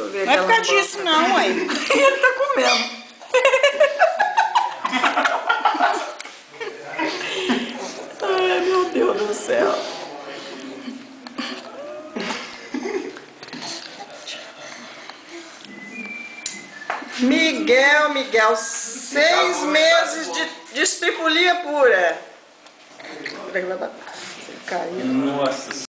eu ver Não é por causa aquela disso, não, ué. Ele tá comendo. Ai, meu Deus do céu. Miguel, 6 meses de estripulia pura. Caiu. Nossa.